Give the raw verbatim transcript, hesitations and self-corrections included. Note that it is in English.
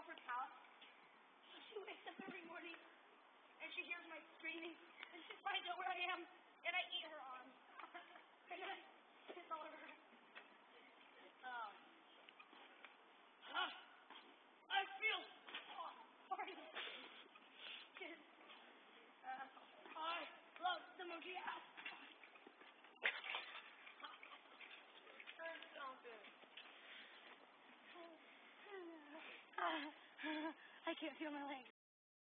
girlfriend's house. She wakes up every morning, and she hears my screaming, and she finds out where I am, and I eat her arm. And then I piss all over her. Oh. Huh. I feel oh, sorry. Uh, I love the monkey ass. Uh, I can't feel my legs.